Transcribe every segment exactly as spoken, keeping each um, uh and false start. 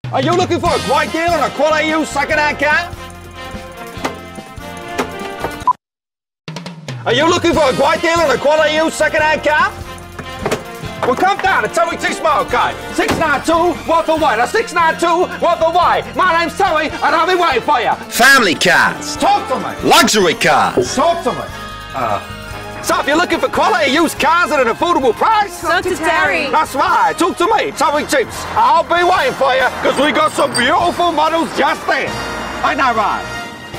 Are you looking for a great deal on a quality used second-hand car? Are you looking for a great deal on a quality used second-hand car? Well, come down to Terry T. Smoke Guy. six nine two, Walker Way. That's six nine two, Walker Way. My name's Terry, and I'll be waiting for you. Family cars. Talk to me. Luxury cars. Talk to me. Uh, so if you're looking for quality used cars at an affordable price, talk to Terry. That's right. Talk to me, Terry Tibbs. I'll be waiting for you, because we got some beautiful models just there. Ain't that right?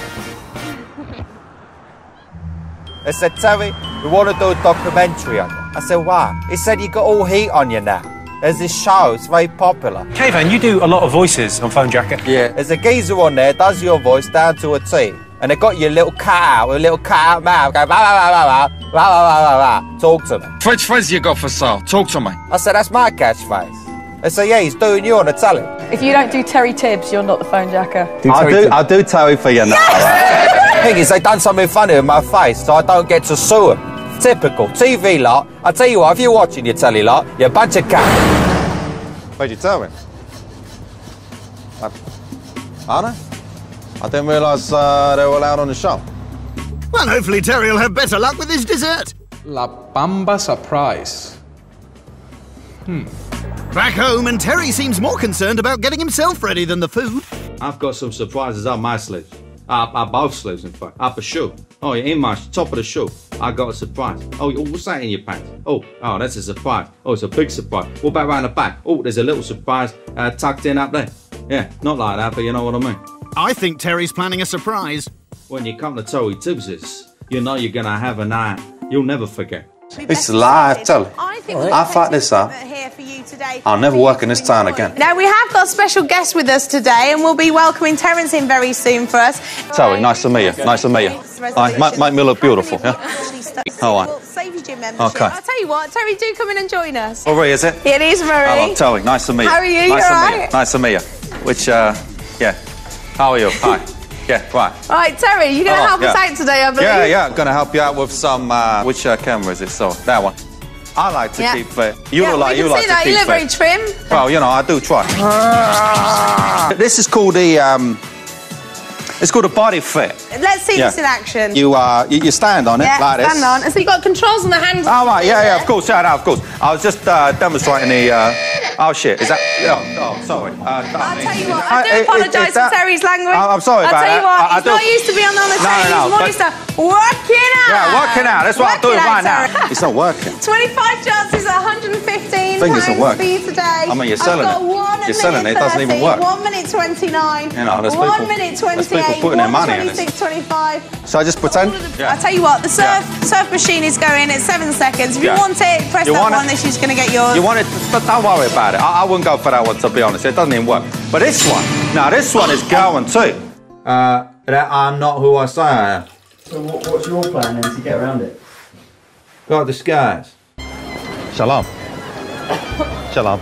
I said, Terry, we want to do a documentary on you. I said, why? He said, you got all heat on you now. There's this show, it's very popular. Kayvan, you do a lot of voices on Fonejacker. Yeah, there's a geezer on there, does your voice down to a T. And they got your little cut out with a little cut out mouth, go, blah, blah, blah, blah, blah, blah, blah, blah. Talk to me. Which frizz you got for sale? Talk to me. I said, that's my catchphrase. They say, yeah, he's doing you on the telly. If you don't do Terry Tibbs, you're not the Fonejacker. Do I'll, do, I'll do Terry for you now. The thing is, they done something funny with my face, so I don't get to sue them. Typical. T V lot. I tell you what, if you're watching your telly lot, you're a bunch of cats. Where'd you tell him? I, I don't know. I didn't realise uh, they were allowed on the show. Well, hopefully Terry will have better luck with his dessert. La Bamba surprise. Hmm. Back home, and Terry seems more concerned about getting himself ready than the food. I've got some surprises up my sleeves. Up, up both sleeves, in fact. Up a shoe. Oh, yeah, in my top of the shoe. I got a surprise. Oh, what's that in your pants? Oh, oh, that's a surprise. Oh, it's a big surprise. What about round the back? Oh, there's a little surprise uh, tucked in up there. Yeah, not like that, but you know what I mean. I think Terry's planning a surprise. When you come to Terry Tibbs's, you know you're gonna have a night you'll never forget. It's live telly. I think I fucked this up. I'll never work in this town again. Now, we have got a special guest with us today, and we'll be welcoming Terence in very soon for us. Terry, nice to meet you. Nice to meet you. Right, make, make me look beautiful, yeah? All right. Okay. I'll tell you what, Terry, do come in and join us. Marie, is it? It is Marie. Hello, Terry. Nice to meet you. How are you? Nice You're to right? meet you. Nice to meet you. Which, uh, yeah. How are you? Hi. Yeah, right. Right, Terry, you're going to Oh, help yeah. us out today, I believe. Yeah, yeah. Going to help you out with some, uh, which uh, camera is it? So, that one. I like to Yeah. keep fit. You yeah, look like we you can like see to that. keep You look fit. very trim. Well, you know, I do try. This is called the, um, it's called a body fit. Let's see Yeah. this in action. You, uh, you, you stand on it yeah, like this. stand on. And so you've got controls on the hands. Oh, right, yeah, yeah, of course, yeah, no, of course. I was just uh, demonstrating the, uh, oh, shit, is that, oh, oh sorry. Uh, I'll tell you what, Uh, I do it- it- apologise is for that- Terry's language. I- I'm sorry I'll about tell you that. what, I- I he's not do- used to being on the No, train, no, no, he's more but- used to working out. Yeah, working out, that's what I'm doing Working right out, now. Terry. It's not working. twenty-five chances at one hundred fifteen Fingers pounds are working. for you today. I mean, you're selling I've got it. one You're selling it, it doesn't even thirty, work. one minute twenty-nine. You know, there's one people- minute there's people twenty-eight. putting their one money in this. twenty-six twenty-five. So I just pretend? Yeah. I'll tell you what, the surf Yeah. surf machine is going at seven seconds. If you Yeah. want it, press You that want one, it? then she's going to get yours. You want it, but don't worry about it. I, I wouldn't go for that one, to be honest. It doesn't even work. But this one, now this one is going too. Uh, that I'm not who I say I am. So what, what's your plan then to get around it? Got disguise. Shalom. Shalom.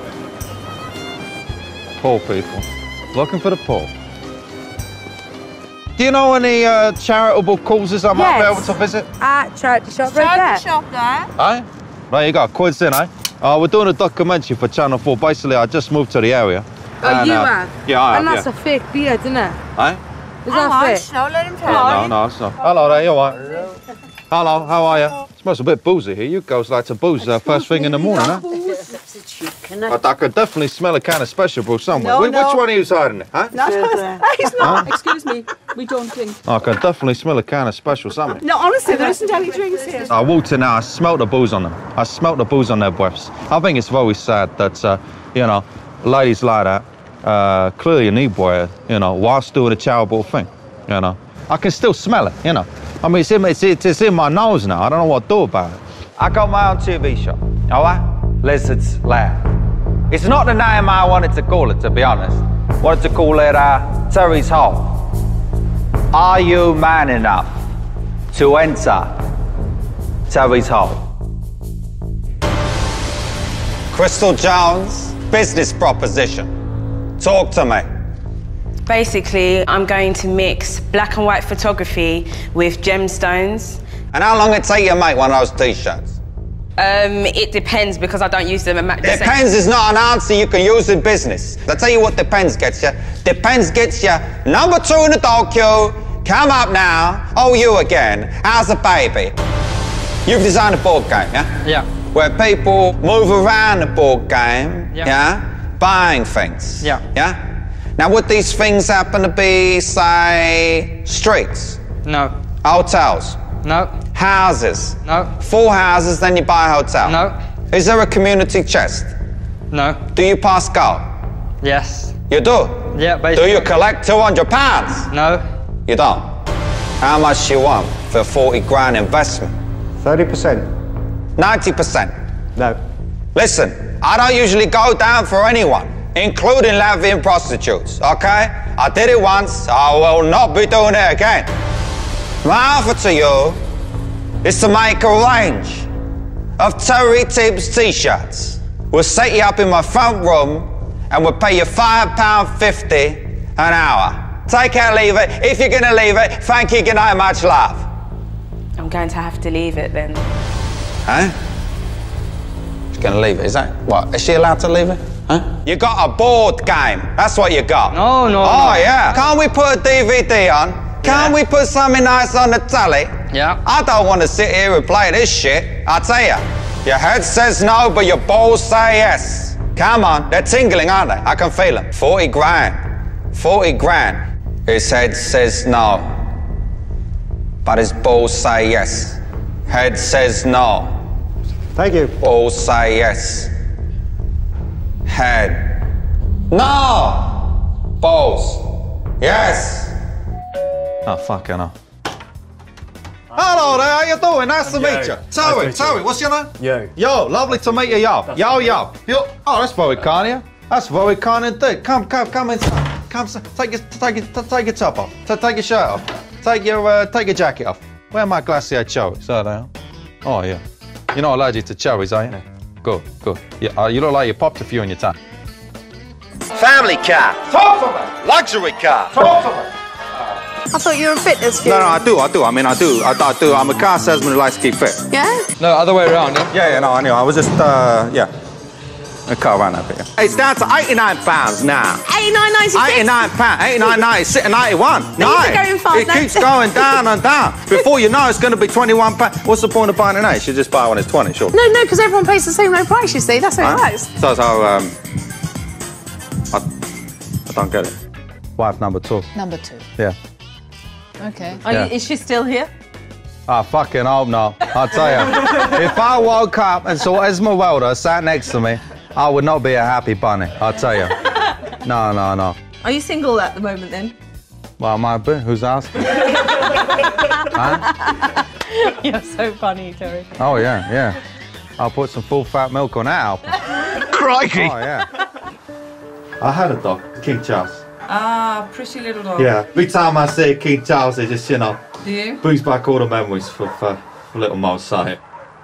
Poor people. Looking for the poor. Do you know any uh, charitable causes I might Yes. be able to visit? At charity shop right Charity there. shop there. Aye? There you go, quiz in, eh? Uh, we're doing a documentary for Channel four. Basically, I just moved to the area. Oh, and, you uh, are? Yeah, I And have, that's yeah. a fake beard, isn't it? Eh? Is that fake? No, let him tell No, no, it's not. Hello there, you all right? Hello, how are you? Smells a bit boozy here. You girls like to booze uh, first thing in the morning, huh? I, I could definitely smell a kind of special brew somewhere. No, Wh- no. Which one of you's hiding it, huh? No, he's not. Huh? Excuse me, we don't drink. I can definitely smell a kind of special something. No, honestly, there isn't any drinks here. I walked in now, I smelt the booze on them. I smelt the booze on their breaths. I think it's very sad that, uh, you know, ladies like that, uh, clearly inebriated, you know, whilst doing a charitable thing, you know. I can still smell it, you know. I mean, it's in, it's, it's in my nose now. I don't know what to do about it. I got my own T V show, all right? Lizard's Lair. It's not the name I wanted to call it, to be honest. Wanted to call it uh, Terry's Hole. Are you man enough to enter Terry's Hole? Crystal Jones, business proposition. Talk to me. Basically, I'm going to mix black and white photography with gemstones. And how long it take you to make one of those t-shirts? Um, it depends because I don't use them. At the Depends is not an answer you can use in business. I'll tell you what depends gets you. Depends gets you number two in the dog queue. Come up now. Oh, you again. How's the baby? You've designed a board game, yeah? Yeah. Where people move around the board game, Yeah. yeah? Buying things. Yeah. Yeah? Now, would these things happen to be, say, streets? No. Hotels? No. Houses? No. Full houses, then you buy a hotel? No. Is there a community chest? No. Do you pass go? Yes. You do? Yeah, basically. Do you collect two hundred pounds? No. You don't? How much you want for a forty grand investment? thirty percent. ninety percent? No. Listen, I don't usually go down for anyone, including Latvian prostitutes, okay? I did it once, I will not be doing it again. My offer to you is to make a range of Terry Tibbs t-shirts. We'll set you up in my front room and we'll pay you five pounds fifty an hour. Take it or leave it. If you're gonna leave it, thank you, good night, much love. I'm going to have to leave it then. Huh? She's gonna leave it, is that, what, is she allowed to leave it? Huh? You got a board game, that's what you got. No, no, Oh, no. yeah. Can't we put a D V D on? Can't Yeah. we put something nice on the telly? Yeah. I don't want to sit here and play this shit, I tell ya. Your head says no, but your balls say yes. Come on, they're tingling, aren't they? I can feel them. forty grand. forty grand. His head says no, but his balls say yes. Head says no. Thank you. Balls say yes. Head. No! Balls. Yes. Oh, fucking hell. Hello there, how you doing? Nice to I'm meet Joe. you. Nice Towie, to meet you. Towie, what's your name? Yo. Yo, lovely to meet you, yo. Yo, yo. yo. Oh, that's very kind of you. That's very kind indeed. Come, come, come inside. Come, s- take your, take your, take your top off. T- Take your shirt off. Take your, uh, take your jacket off. Where are my glacier cherries? There they are. Oh, yeah. You're not allergic to cherries, are you? No. Good, good. Yeah, uh, you look like you popped a few in your tongue. Family car. Talk to me. Luxury car. Talk to me. I thought you were a fitness guru. No, no, I do, I do. I mean, I do, I, I do. I'm a car salesman who likes to keep fit. Yeah? No, other way around, yeah? Yeah, yeah, no, I knew. I was just, uh, yeah. A car around that bit. Yeah. It's down to eighty-nine pounds now. eighty-nine ninety-six. eighty-nine pounds, eighty-nine, ninety, ninety-one. These are going fast, It no? keeps going down and down. Before you know, it's going to be twenty-one pounds. What's the point of buying an eight? You should just buy one that's twenty, sure. No, no, because everyone pays the same low price, you see. That's how it Huh? works. So that's how, um, I, I don't get it. Wife number two. Number two. Yeah. Okay. Are you- Yeah. is she still here? I fucking hope not. I'll tell you. If I woke up and saw Esmeralda sat next to me, I would not be a happy bunny. I'll tell you. No, no, no. Are you single at the moment then? Well, I might be. Who's asking? Huh? You're so funny, Terry. Oh, yeah, yeah. I'll put some full fat milk on that apple. Crikey. Oh, yeah. I had a dog, King Charles. Ah, pretty little dog. Yeah. Every time I see King Charles, it just, you know, Do you? brings back all the memories for, for, for little Mo Say.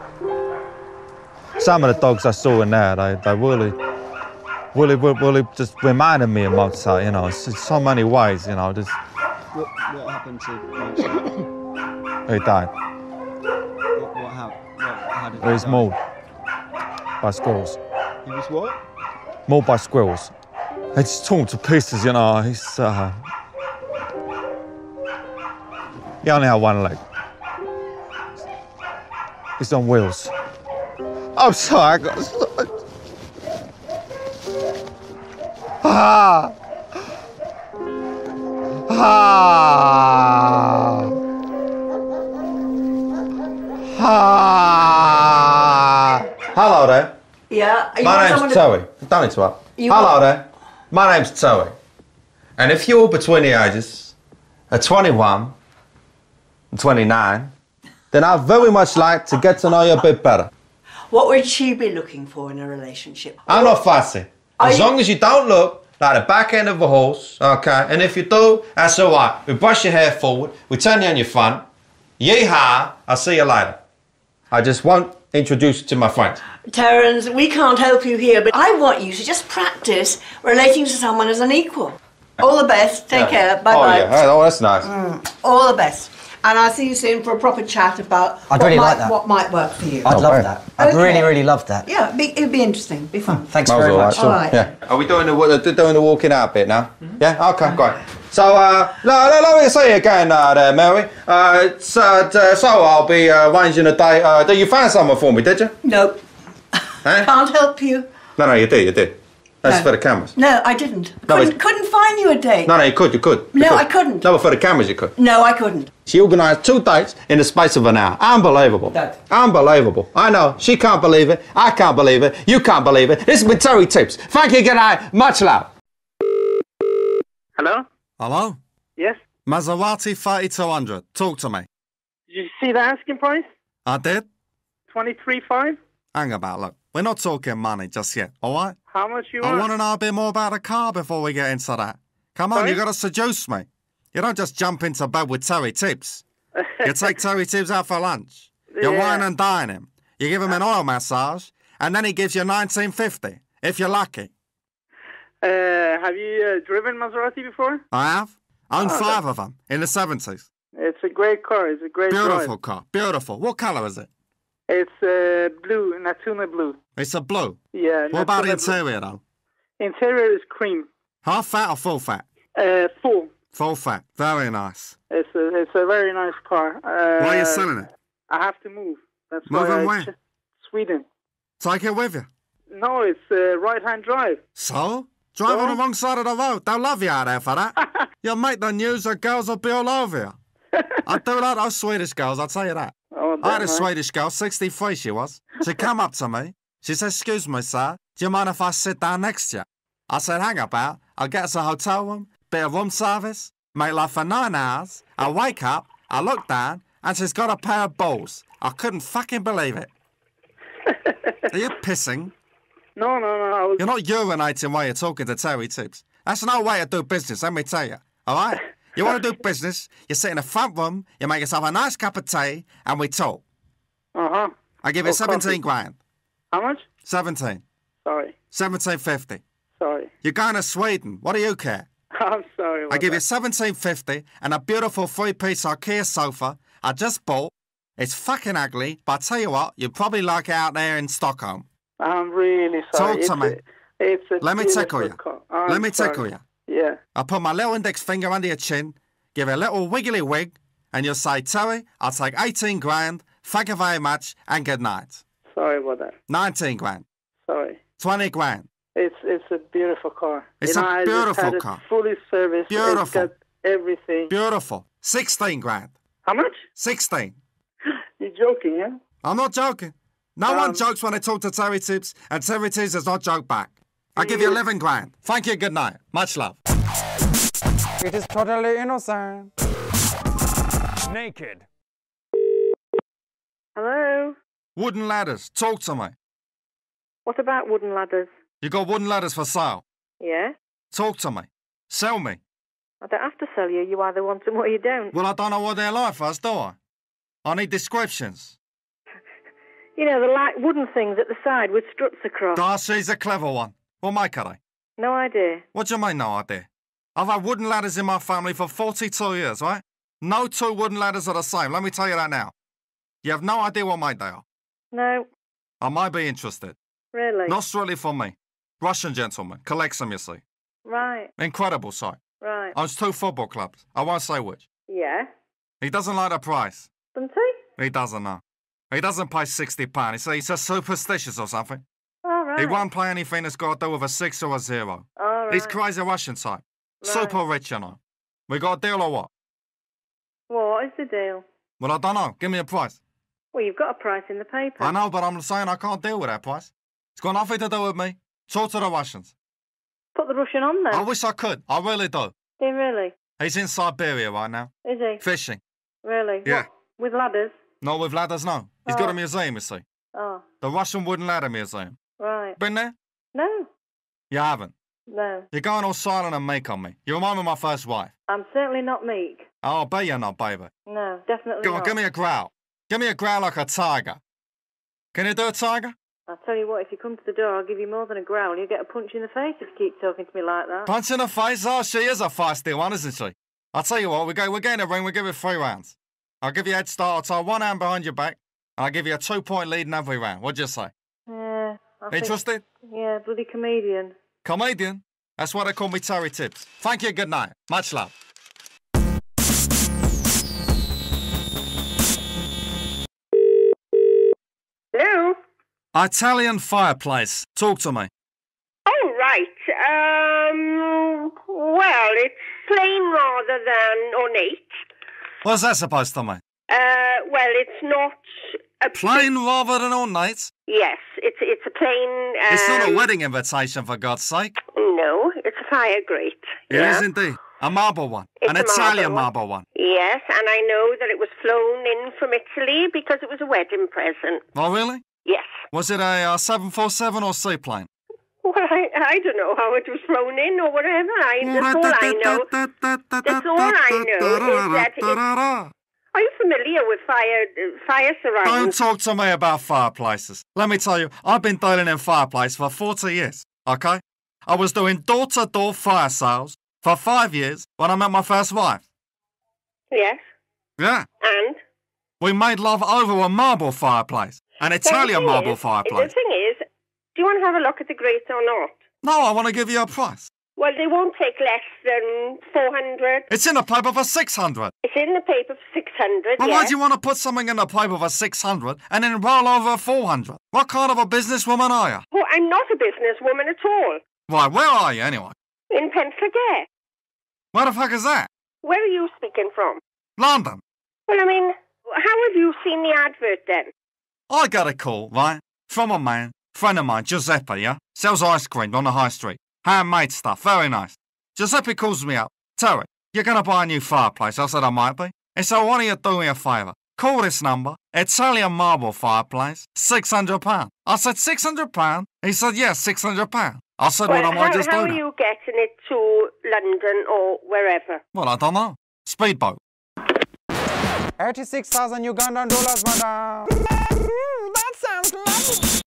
Some of the dogs I saw in there, they, they really, really, really, really just reminded me of Mozart, you know, it's in so many ways, you know, just, What, what happened to Mozart? he died. What, what, how, what, how did He was die? mauled by squirrels. He was what? Mauled by squirrels. They just torn to pieces, you know, he's, uh, he only had one leg. He's on wheels. I'm sorry, I got so... Ah! Ah! Ah! Hello there. Yeah. you My want name's someone to- Towie. Don't interrupt. You Hello want- there. My name's Towie. And if you're between the ages of twenty-one and twenty-nine, then I'd very much like to get to know you a bit better. What would she be looking for in a relationship? I'm not fussy. Are As you- long as you don't look like the back end of a horse, okay? And if you do, that's all right. We brush your hair forward, we turn you on your front. Yeehaw, I'll see you later. I just won't introduce you to my friends. Terence, we can't help you here, but I want you to just practice relating to someone as an equal. All the best. Take Yeah. care. Bye Oh, bye. yeah. Oh, that's nice. Mm, all the best. and I'll see you soon for a proper chat about I'd what, really might, like that. what might work for you. I'd love bad. that. I'd Okay. really, really love that. Yeah, it'd be, it'd be interesting. Be fun. Thanks That was very all much. right, All right. Yeah. Are we doing the wa- doing the walking out bit now? Yeah. Okay. Great. So, uh, no, no, let me see you again uh, there, Mary. Uh, so, uh, so I'll be uh, arranging a day. Uh, did you find someone for me? Did you? No. Eh? Can't help you. No, no, you did. You did. That's No. for the cameras. No, I didn't. No, couldn't, it's- couldn't find you a date. No, no, you could. You could. You No, could. I couldn't. No, but for the cameras, you could. No, I couldn't. She organised two dates in the space of an hour. Unbelievable. Dad. Unbelievable. I know. She can't believe it. I can't believe it. You can't believe it. This has been Terry Tibbs. Thank you. Good night. Much love. Hello? Hello? Yes? Maserati thirty-two hundred. Talk to me. Did you see the asking price? I did? twenty-three five? Hang about, look. We're not talking money just yet, all right? How much you I want? want to know a bit more about the car before we get into that. Come on, Sorry? you got to seduce me. You don't just jump into bed with Terry Tibbs. You take Terry Tibbs out for lunch. You Yeah. wine and dine him. You give him an oil massage, and then he gives you nineteen fifty, if you're lucky. Uh, have you uh, driven Maserati before? I have. Owned Oh, five of them in the seventies. It's a great car. It's a great Beautiful drive. car. Beautiful. What colour is it? It's uh, blue, Natuna blue. It's a blue. Yeah. What about the Natuna blue. interior, though? Interior is cream. Half fat or full fat? Uh, full. Full fat. Very nice. It's a, it's a very nice car. Uh, Why are you selling it? I have to move. That's Moving why I where? ch- Sweden. Take it with you. No, it's uh, right-hand drive. So? Drive on the wrong side of the road. They'll love you out there for that. You'll make the news, the girls will be all over you. I do like those Swedish girls, I'll tell you that. Oh, I had a damn, Swedish girl, sixty-three she was. She come up to me. She said, excuse me, sir, do you mind if I sit down next to you? I said, hang about. I'll get us a hotel room, bit of room service, make love for nine hours. I wake up, I look down, and she's got a pair of balls. I couldn't fucking believe it. Are you pissing? No, no, no. I was... You're not urinating while you're talking to Terry Tibbs. That's no way to do business, let me tell you. All right? You want to do business, you sit in the front room, you make yourself a nice cup of tea, and we talk. Uh-huh. I give you Oh, seventeen coffee. grand. How much? seventeen. Sorry. seventeen fifty. Sorry. You're going to Sweden. What do you care? I'm sorry. I about give you that. seventeen fifty and a beautiful three-piece IKEA sofa I just bought. It's fucking ugly, but I tell you what, you'd probably like it out there in Stockholm. I'm really sorry. Talk it's to me. A, it's a Let me beautiful tickle you. car. I'm Let me sorry. tickle you. Yeah. I'll put my little index finger under your chin, give you a little wiggly wig, and you'll say, Terry, I'll take eighteen grand, thank you very much, and good night. Sorry about that. nineteen grand. Sorry. twenty grand. It's it's a beautiful car. It's you know, a I just beautiful had it car. Fully serviced. It's Beautiful. got everything. Beautiful. sixteen grand. How much? sixteen. You're joking, yeah? I'm not joking. No Um, one jokes when they talk to Terry Tibbs, and Terry Tibbs does not joke back. I'll give you eleven grand. Thank you, good night. Much love. It is totally innocent. Naked. Hello? Wooden ladders. Talk to me. What about wooden ladders? You got wooden ladders for sale. Yeah? Talk to me. Sell me. I don't have to sell you. You either want them or you don't. Well, I don't know what they're like first, do I? I need descriptions. You know, the light wooden things at the side with struts across. Darcy's a clever one. What make are they? No idea. What do you mean, no idea? I've had wooden ladders in my family for forty-two years, right? No two wooden ladders are the same, let me tell you that now. You have no idea what make they are. No. I might be interested. Really? Not strictly for me. Russian gentleman. Collects them, you see. Right. Incredible sight. Right. Owns two football clubs. I won't say which. Yeah. He doesn't like the price. Doesn't he? He doesn't know. He doesn't pay sixty pounds. He's just superstitious or something. All right. He won't play anything that's got to do with a six or a zero. All right. He's crazy Russian type. Right. Super rich, you know. We got a deal or what? What is the deal? Well, I don't know. Give me a price. Well, you've got a price in the paper. I know, but I'm saying I can't deal with that price. It's got nothing to do with me. Talk to the Russians. Put the Russian on then. I wish I could. I really do. Do you really? He's in Siberia right now. Is he? Fishing. Really? Yeah. What, with ladders? Not with ladders, no. He's Oh. got a museum, you see. Oh, The Russian Wooden Ladder Museum. right. Been there? No. You haven't. No. You're going all silent and meek on me. You remind me of my first wife. I'm certainly not meek. Oh, I bet you're not, baby. No, definitely Go on, not. give me a growl. Give me a growl like a tiger. Can you do a tiger? I'll tell you what, if you come to the door, I'll give you more than a growl. You'll get a punch in the face if you keep talking to me like that. Punch in the face? Oh, she is a feisty one, isn't she? I'll tell you what, we go, we're getting a ring, we give it three rounds. I'll give you a head start. I'll tie one hand behind your back. And I'll give you a two-point lead in every round. What'd you say? Yeah. I think- Interested? Yeah, bloody comedian. Comedian? That's why they call me Terry Tibbs. Thank you, good night. Much love. Hello? Italian fireplace. Talk to me. Oh, right. Um, well, it's plain rather than ornate. What's that supposed to mean? Uh, well, it's not a... Plain rather than ornate? Yes, it's it's a plain... Um, It's not a wedding invitation, for God's sake. No, it's a fire grate. It yeah. is indeed. A marble one. It's An a Italian marble marble one. Yes, and I know that it was flown in from Italy because it was a wedding present. Oh, really? Yes. Was it a uh, seven forty-seven or seaplane? Well, I, I don't know how it was flown in or whatever. I, that's all I know. That's all I know is that it's... Are you familiar with fire, uh, fire Don't surroundings? talk to me about fireplaces. Let me tell you, I've been dealing in fireplace for forty years, okay? I was doing door-to-door fire sales for five years when I met my first wife. Yes. Yeah. And? We made love over a marble fireplace. An Italian marble is, fireplace. The thing is, do you want to have a look at the grate or not? No, I want to give you a price. Well, they won't take less than four hundred. It's in the paper for six hundred. It's in the paper for six hundred, Well, yes. why do you want to put something in the paper for six hundred and then roll over four hundred? What kind of a businesswoman are you? Well, I'm not a businesswoman at all. Why, where are you anyway? In Penflegare. Where the fuck is that? Where are you speaking from? London. Well, I mean, how have you seen the advert then? I got a call, right, from a man, friend of mine, Giuseppe, yeah? Sells ice cream on the high street. Handmade stuff, very nice. Giuseppe calls me up. Terry, you're going to buy a new fireplace. I said I might be. He said, why don't you do me a favour? Call this number, Italian marble fireplace, six hundred pounds. I said, six hundred pounds? He said, yes, six hundred pounds. I said, well, well I might how, just how do are that. you getting it to London or wherever? Well, I don't know. Speedboat. eighty-six thousand Ugandan dollars, madam. That sounds lovely.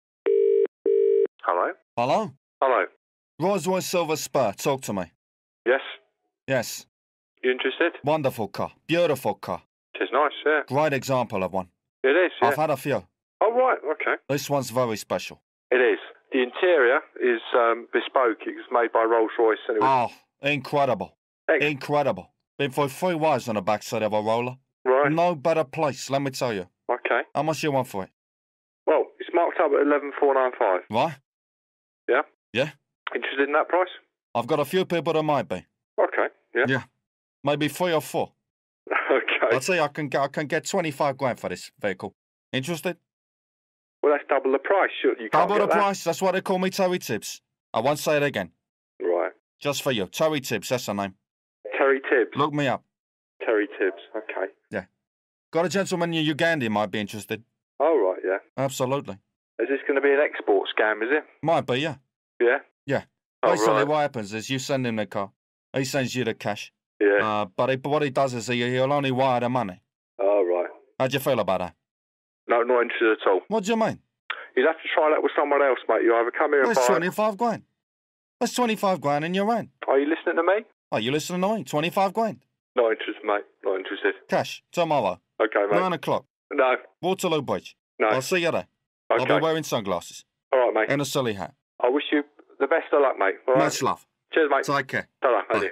Hello? Hello? Hello. Rolls Royce Silver Spur, talk to me. Yes? Yes. You interested? Wonderful car. Beautiful car. It is nice, yeah. Great example of one. It is, yeah. I've had a few. Oh, right, okay. This one's very special. It is. The interior is um, bespoke. It was made by Rolls-Royce. And it was... Oh, incredible. Excellent. Incredible. Been for three wives on the backside of a roller. Right. No better place, let me tell you. Okay. How much you want for it? Well, it's marked up at eleven four nine five. Right? Yeah? Yeah? Interested in that price? I've got a few people that might be. Okay, yeah. Yeah. Maybe three or four. Okay. I'll tell you, I can get, I can get twenty-five grand for this vehicle. Interested? Well, that's double the price. You, you can't Double get the that. price, that's why they call me Terry Tibbs. I won't say it again. Right. Just for you. Terry Tibbs, that's the name. Terry Tibbs? Look me up. Terry Tibbs, okay. Yeah. Got a gentleman in Uganda might be interested. Oh, right, yeah. Absolutely. Is this going to be an export scam, is it? Might be, yeah. Yeah? Yeah. Oh, Basically, right. what happens is you send him the car. He sends you the cash. Yeah. Uh, but, he, but what he does is he, he'll only wire the money. Oh, right. How do you feel about that? No, not interested at all. What do you mean? You'd have to try that with someone else, mate. You either come here and That's buy... twenty-five grand. That's twenty-five grand in your hand. Are you listening to me? Are you listening to me? twenty-five grand. Not interested, mate. Not interested. Cash. Tomorrow. Okay, mate. Nine o'clock. No. Waterloo Bridge. No. I'll see you there. Okay. I'll be wearing sunglasses. All right, mate. And a silly hat. I wish you the best of luck, mate. All right? Much love. Cheers, mate. Take care. Ta-ra, adieu.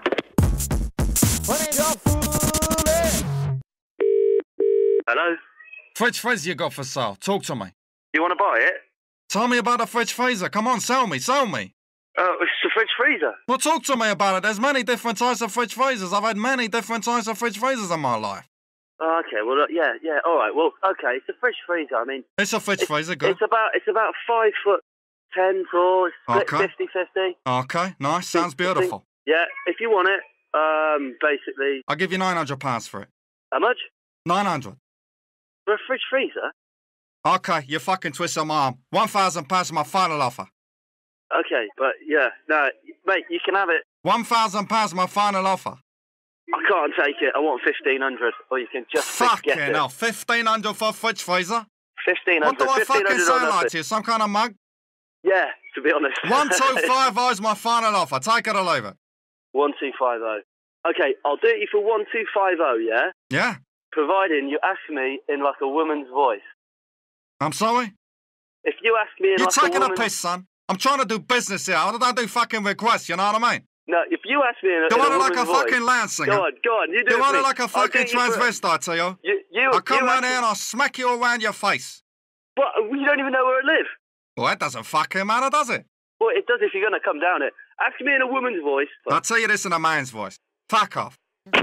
Hello? Fridge freezer you got for sale. Talk to me. You want to buy it? Tell me about the fridge freezer. Come on, sell me, sell me. Uh, it's the fridge freezer. Well, talk to me about it. There's many different types of fridge freezers. I've had many different types of fridge freezers in my life. Oh, okay, well, uh, yeah, yeah, all right. Well, okay, it's a fridge freezer. I mean, It's a fridge it's, freezer, good. It's about it's about five foot ten tall. It's split Okay. fifty-fifty. Okay, nice. Sounds beautiful. Yeah, if you want it, um, basically. I'll give you nine hundred pounds for it. How much nine hundred. for a fridge freezer? Okay, you fucking twist my arm. one thousand pounds for my final offer. Okay, but yeah, no, mate, you can have it. one thousand pounds for my final offer. I can't take it. I want fifteen hundred, or you can just Fucking forget it. hell, fifteen hundred for a fridge freezer? Fifteen What hundred. do I fucking fifteen hundred sound on like nothing. to you? Some kind of mug? Yeah, to be honest. one two five oh is my final offer. Take it or leave it. One two five oh. Okay, I'll do it you for one two five oh. Yeah. Yeah? providing you ask me in like a woman's voice. I'm sorry? If you ask me in You're like taking a a woman's... piss, son. I'm trying to do business here. I don't do fucking requests, you know what I mean? No, if you ask me in a, You in want a it like woman's a voice... fucking land singer? Go on, go on, you do You it, want it please. like a I'll fucking get you for it. transvestite to you? You, you, I'll come you round ask- here and I'll smack you around your face. What? You don't even know where I live. Well, that doesn't fucking matter, does it? Well, it does if you're going to come down it. Ask me in a woman's voice. I'll tell you this in a man's voice. Fuck off.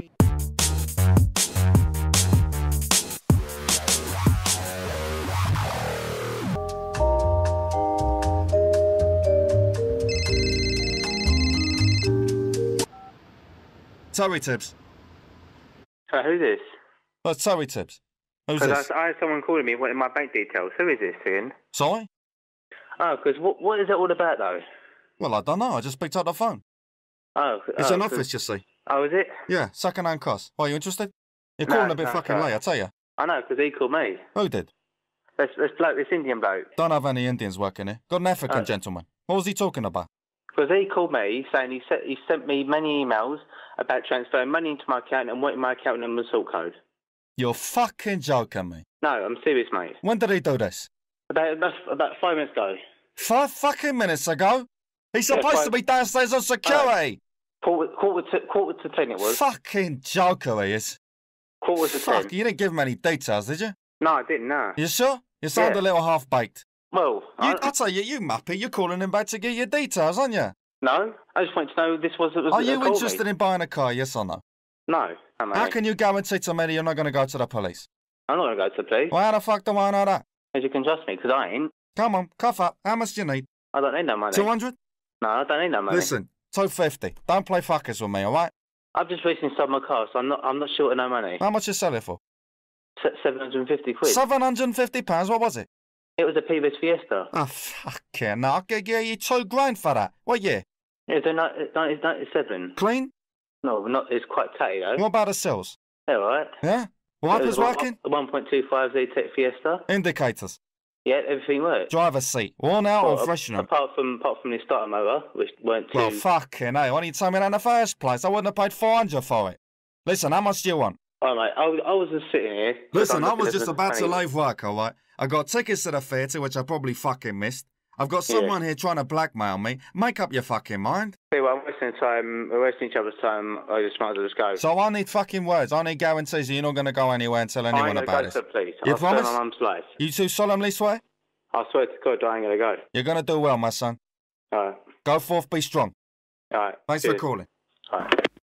Sorry, Tibbs. So who's this? Oh, sorry, Tibbs. Who's Because this? I, I had someone calling me wanting my bank details. Who is this, Ian? Sorry? Oh, because what, what is it all about, though? Well, I don't know. I just picked up the phone. Oh. It's oh, an 'cause- office, you see. Oh, is it? Yeah, second-hand cars. Why, you interested? You're No, calling a bit no, fucking no. late, I tell you. I know, because he called me. Who did? This, this bloke, this Indian bloke. Don't have any Indians working here. Got an African Oh. gentleman. What was he talking about? Because he called me saying he sent, he sent me many emails about transferring money into my account and wanting my account number and sort code. You're fucking joking me. No, I'm serious, mate. When did he do this? About, about, about five minutes ago. Five fucking minutes ago? He's Yeah, supposed five- to be downstairs on security. Quarter, quarter, to, quarter to ten it was. Fucking joker he is. Quarter to Fuck, ten. you didn't give him any details, did you? No, I didn't, no. You sure? You sound Yeah. a little half-baked. Well, You, I, I'll tell you, you muppet, you're calling him back to get your details, aren't you? no, I just wanted to know this was... was Are that you called interested me. in buying a car, yes or no? No, no, mate. How can you guarantee to me that you're not going to go to the police? I'm not going to go to the police. Well, how the fuck do I know that? As you can trust me, because I ain't. Come on, cough up. How much do you need? I don't need no money. two hundred? No, I don't need no money. Listen, two fifty. Don't play fuckers with me, all right? I've just recently sold my car, so I'm not, I'm not short of no money. How much you sell it for? Se- seven hundred fifty quid. seven hundred fifty pounds, what was it? It was a P V S Fiesta. Oh, fucking no. I'll give you two grand for that. What year? Yeah, it's a ni- nineteen ninety-seven. Clean? No, not. It's quite tatty, though. What about the cells? Yeah, all right. Yeah? Wipers working? one point two five Z Tech Fiesta. Indicators? Yeah, everything worked. Driver's seat? Worn out Well, or freshener? Apart from, apart from the starter motor, which weren't too... Well, fucking hell. Why didn't you tell me that in the first place? I wouldn't have paid four hundred for it. Listen, how much do you want? All right, mate. I was, I was just sitting here... Listen, I I'm was looking just at the about to money. leave work, all right? I got tickets to the theatre, which I probably fucking missed. I've got Yeah. someone here trying to blackmail me. Make up your fucking mind. See, well, I'm wasting time. We're wasting each other's time. I just might as well just go. So I need fucking words. I need guarantees that you're not going to go anywhere and tell anyone I ain't about gonna this. go to the police. You I'll swear promise? on my mum's life. You two solemnly swear? I swear to God, I ain't gonna go. You're going to do well, my son. All right. Go forth, be strong. All right. Thanks Cheers. for calling. All right.